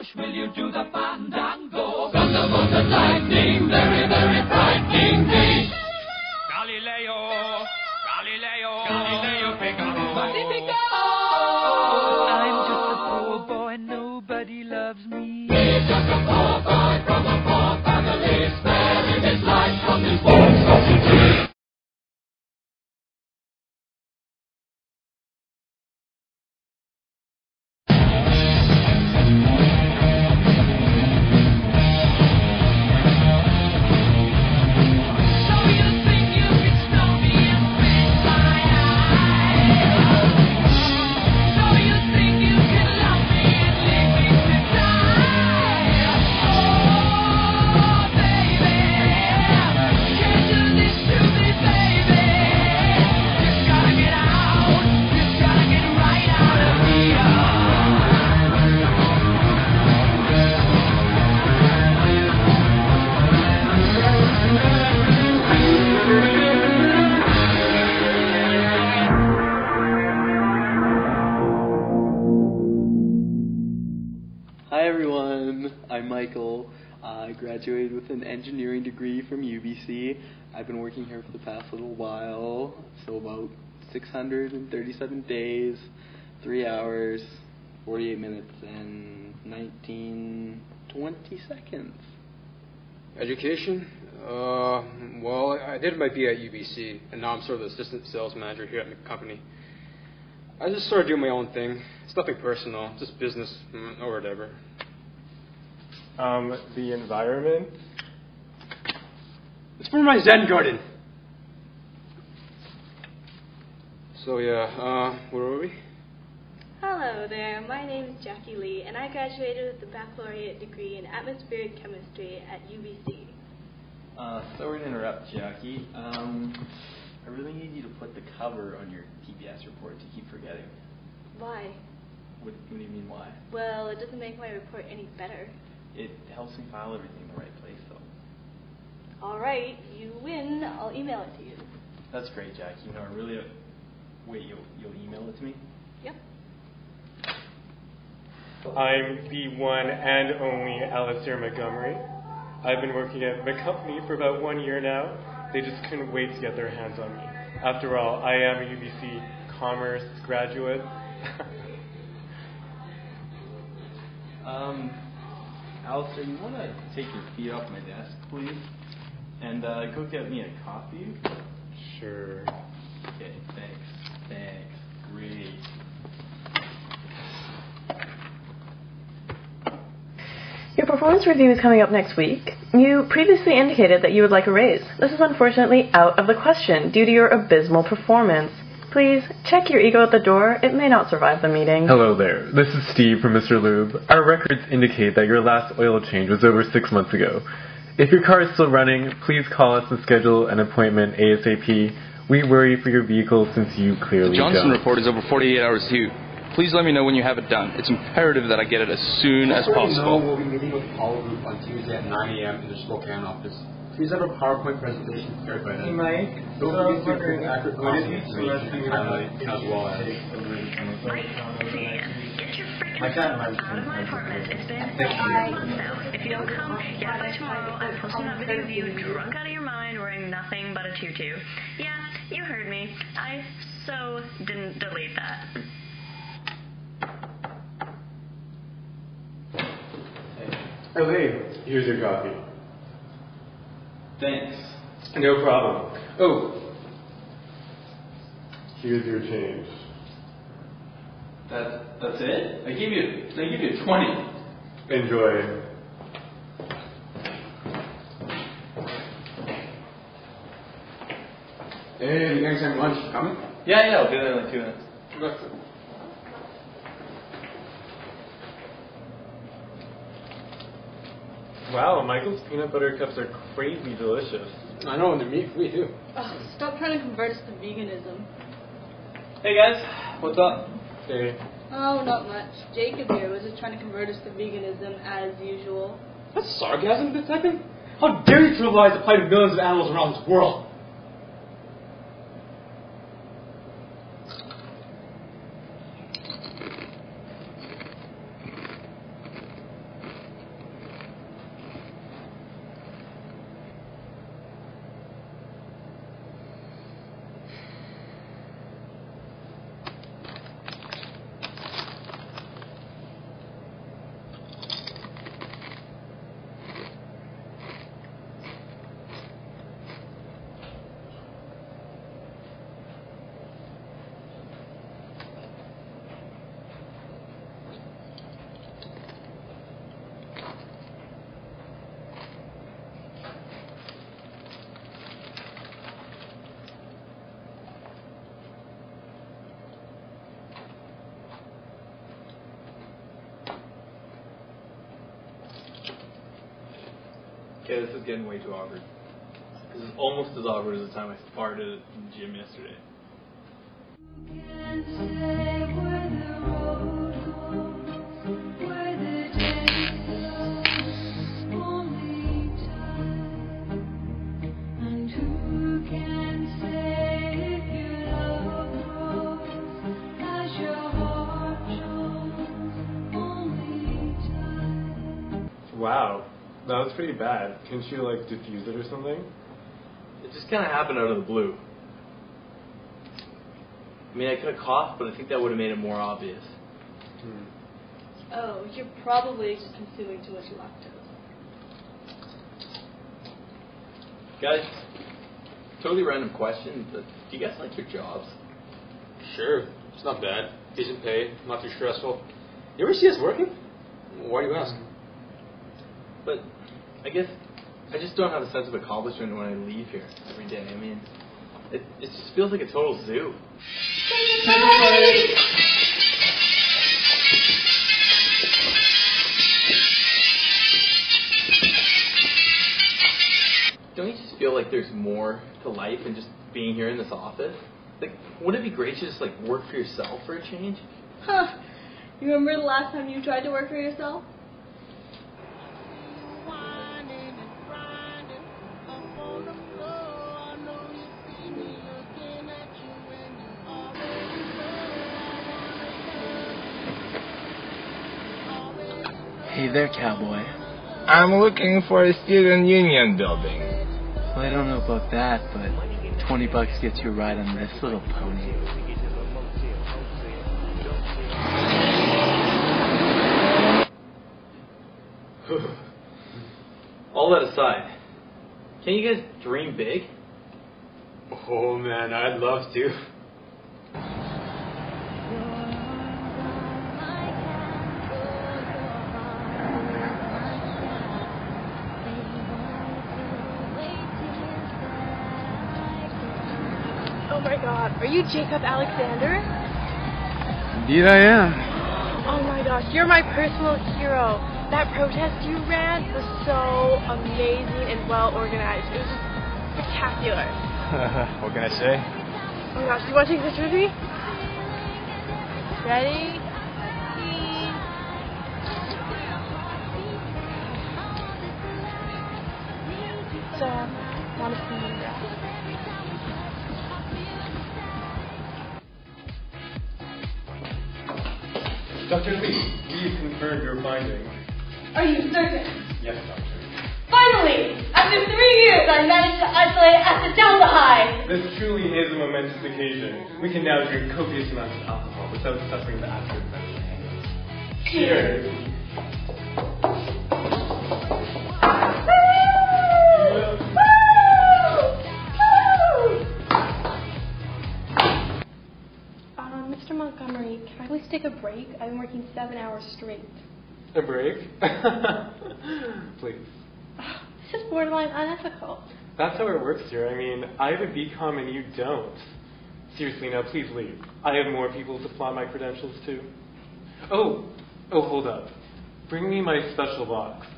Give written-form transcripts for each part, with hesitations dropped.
bush will you do the fandango? Thunderbolt and lightning, very, very frightening me. Galileo, Galileo, Galileo Figaro. Magnifico! I'm just a poor boy, nobody loves me. He's just a poor boy from a poor family, sparing his life from his monstrosity. Hi everyone, I'm Michael. I graduated with an engineering degree from UBC. I've been working here for the past little while, so about 637 days, 3 hours, 48 minutes, and 20 seconds. Education? Well, I did my B at UBC, and now I'm sort of the assistant sales manager here at the company. I just sort of do my own thing. It's nothing personal, just business or whatever. The environment? It's for my Zen garden. So yeah, where were we? Hello there, my name is Jackie Lee, and I graduated with a baccalaureate degree in atmospheric chemistry at UBC. Sorry to interrupt, Jackie. I really need you to put the cover on your PBS report to keep forgetting. Why? What do you mean, why? Well, it doesn't make my report any better. It helps me file everything in the right place, though. Alright, you win. I'll email it to you. That's great, Jackie. You know, I really... Wait, you'll email it to me? Yep. I'm the one and only Alistair Montgomery. I've been working at the company for about 1 year now. They just couldn't wait to get their hands on me. After all, I am a UBC Commerce graduate. Alistair, you want to take your feet off my desk, please? And go get me a coffee? Sure. Okay, thanks. Great. Your performance review is coming up next week. You previously indicated that you would like a raise. This is unfortunately out of the question due to your abysmal performance. Please check your ego at the door. It may not survive the meeting. Hello there. This is Steve from Mr. Lube. Our records indicate that your last oil change was over 6 months ago. If your car is still running, please call us to schedule an appointment ASAP. We worry for your vehicle since you clearly don't. The Johnson report is over 48 hours due. Please let me know when you have it done. It's imperative that I get it as soon as possible. We'll be meeting with the Apollo Group on Tuesday at 9 a.m. in the Spokane office. Please have a PowerPoint presentation prepared by then. Mike, Don't forget to include accurate contact information and highlight as well as... My dad out of my apartment. It's been 5 months now. If you don't come, yeah, by tomorrow, I'm posting that video of you drunk out of your mind wearing nothing but a tutu. Yeah, you heard me. I so didn't delete that. Oh, hey, here's your coffee. Thanks. No problem. Oh, here's your change. That's it? I give you 20. Enjoy. Hey, you guys have lunch coming? Yeah, I'll be there in like 2 minutes. Wow, Michael's peanut butter cups are crazy delicious. I know, and they're meat-free too. Oh, stop trying to convert us to veganism. Hey guys, what's up? Hey. Oh, not much. Jacob here was just trying to convert us to veganism as usual. That's sarcasm, detective? How dare you trivialize the plight of millions of animals around this world? Okay, this is getting way too awkward. This is almost as awkward as the time I farted in the gym yesterday. Wow, that was pretty bad. Couldn't you, like, diffuse it or something? It just kind of happened out of the blue. I mean, I could have coughed, but I think that would have made it more obvious. Oh, you're probably just consuming too much lactose. Guys, totally random question, but do you guys like your jobs? Sure, it's not bad. Decent pay, not too stressful. You ever see us working? Why do you ask? But I guess I just don't have a sense of accomplishment when I leave here every day. I mean, it just feels like a total zoo. Don't you just feel like there's more to life than just being here in this office? Like, wouldn't it be great to just, like, work for yourself for a change? Huh. You remember the last time you tried to work for yourself? Hey there, cowboy. I'm looking for a student union building. Well, I don't know about that, but $20 gets you a ride on this little pony. All that aside, can you guys dream big? Oh man, I'd love to. Oh my god, are you Jacob Alexander? Indeed I am. Oh my gosh, you're my personal hero. That protest you ran was so amazing and well organized. It was just spectacular. What can I say? Oh my gosh, do you want to take a picture with me? Ready? So, want to see you rest? Dr. Lee, please confirm your findings. Are you certain? Yes, doctor. Finally! After 3 years, I managed to isolate acetaldehyde! This truly is a momentous occasion. We can now drink copious amounts of alcohol without suffering the after effects of hangovers. Cheers! Mr. Montgomery, can I please take a break? I've been working 7 hours straight. A break? Please. This is borderline unethical. That's how it works here. I mean, I have a BCom and you don't. Seriously, now please leave. I have more people to fly my credentials to. Oh, hold up. Bring me my special box.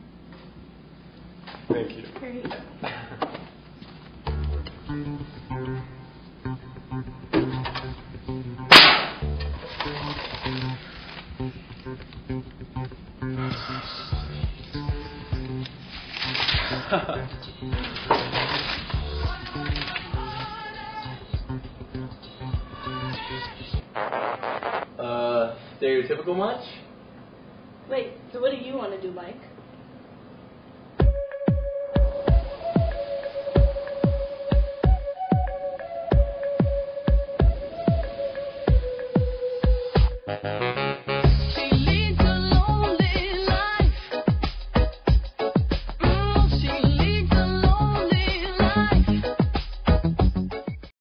Thank you. Here you go. Stereotypical much? Wait, so what do you want to do, Mike?